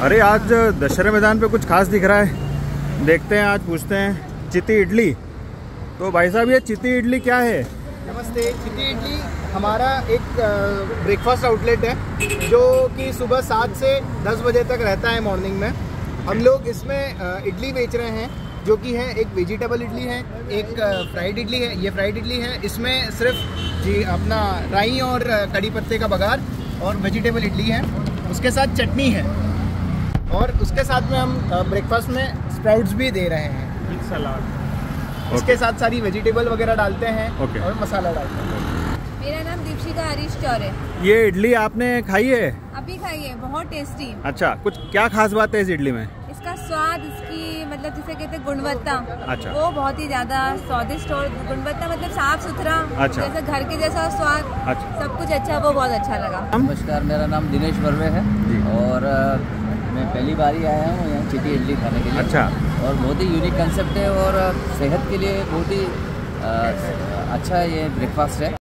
अरे आज दशहरा मैदान पे कुछ खास दिख रहा है, देखते हैं, आज पूछते हैं। चिती इडली, तो भाई साहब ये चिती इडली क्या है? नमस्ते। चिती इडली हमारा एक ब्रेकफास्ट आउटलेट है जो कि सुबह 7 से 10 बजे तक रहता है मॉर्निंग में। हम लोग इसमें इडली बेच रहे हैं जो कि है एक वेजिटेबल इडली है, एक फ्राइड इडली है। ये फ्राइड इडली है, इसमें सिर्फ जी अपना राई और कड़ी पत्ते का बघार और वेजिटेबल इडली है, उसके साथ चटनी है और उसके साथ में हम ब्रेकफास्ट में स्प्राउट्स भी दे रहे हैं, सलाद। इसके साथ सारी वेजिटेबल वगैरह डालते हैं और मसाला डालते हैं। मेरा नाम दीपशिका हरीश चौर है। ये इडली आपने खाई है? अभी खाई है, बहुत टेस्टी। अच्छा, कुछ क्या खास बात है इस इडली में? इसका स्वाद, इसकी मतलब जिसे कहते हैं गुणवत्ता, अच्छा, वो बहुत ही ज्यादा स्वादिष्ट और गुणवत्ता मतलब साफ सुथरा, अच्छा, जैसे घर के जैसा स्वाद, अच्छा, सब कुछ अच्छा, वो बहुत अच्छा लगा। नमस्कार, मेरा नाम दिनेश वर्वे है और मैं पहली बार ही आया हूँ यहाँ चिती इडली खाने के लिए। अच्छा, और बहुत ही यूनिक कंसेप्ट है और सेहत के लिए बहुत ही अच्छा ये ब्रेकफास्ट है।